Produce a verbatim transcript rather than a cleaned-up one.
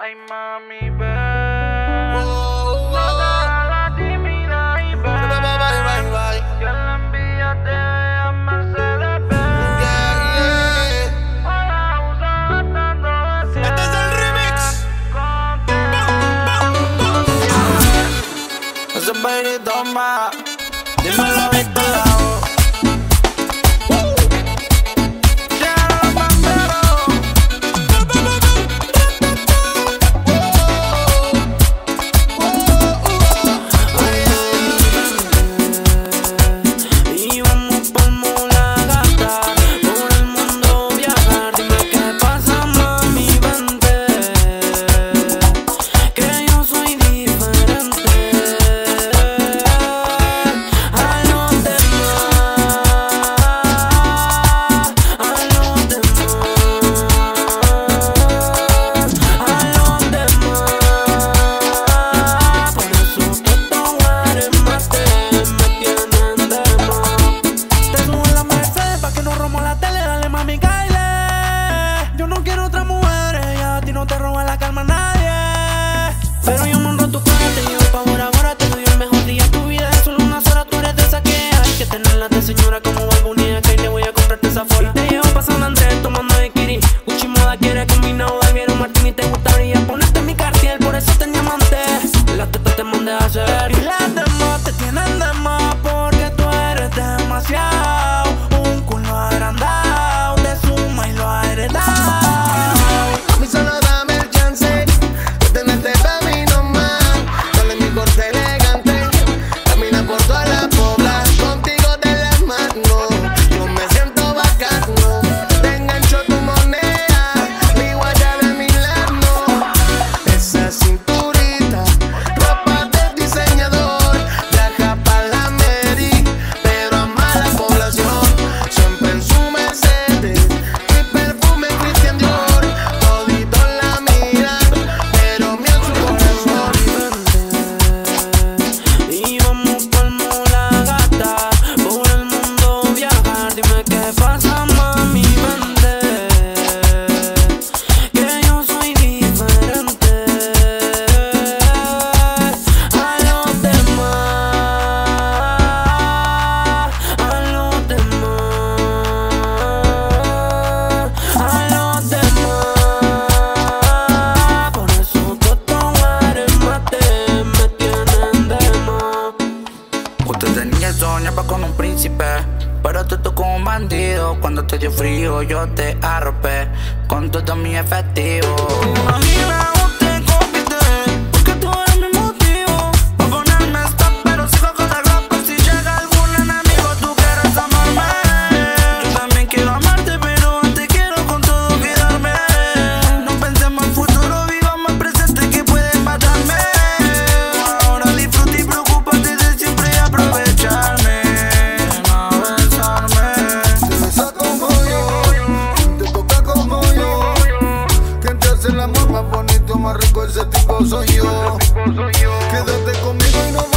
Ay, mami, ve. Oh, oh. No te hagas la tímida y ve. Bye, bye, bye, bye. Que la envidia te vea Mercedes Benz. Yeah, yeah. Ahora usa gastando de cien. Este es el remix. Ese bailito más. Dímelo, Víctor Lago. Pero yo me honro tu cara, te llevo pa' ahora, ahora te doy el mejor día de tu vida. Es solo unas horas, tú eres de esa que hay que tenerla de señora como Balbunía, que le voy a comprarte esa fora. Y te llevo pa' San Andrés tomando de Kiri. Gucci moda quiere combinado de Viero Martín y te gusta brillar. Ponerte en mi cartier, por eso te diamante. Las tetas te mandé a hacer y las demás te tienen de más porque tú eres demasiado. Un culo agrandado, te suma y lo ha heredado. A mí solo dame el chance de tenerte pa' mí nomás. Dale mi corte elegante, camina por toda la pobla. Contigo de la mano, yo me siento bacano. Te engancho tu moneda, mi guaya de Milano. Esa cinturita, ropa de diseñador. Viaja pa' la Meri, pero ama la población. Siempre en su Mercedes, mi perfume Christian Dior. Todito la miran, pero mi en su corazón. Y vamos palmo la gata, por el mundo viajar. Dime qué pasa, mami, vente, que yo soy diferente a los demás, a los demás, a los demás. Por eso todos eres mate, me tienen de más. Usted tenía sueños pa' con un príncipe, pero tú tocó un bandido. Cuando te dio frío yo te arropé con todo mi efectivo. Imagina usted compite, porque tú eres mi motivo pa' ponerme stop, pero sigo con la ropa. Si llega algún enemigo, tú quieres amarme. Yo también quiero amarte, pero antes quiero con todo quedarme. No pensemos en futuro, vivamos el presente que puede matarme. Ahora disfruta y preocúpate de siempre y aprovecharme. No besarme. Te besa como yo, te toca como yo. Quien te hace el amor más bonito, más rico, ese tipo soy yo. Quédate conmigo y no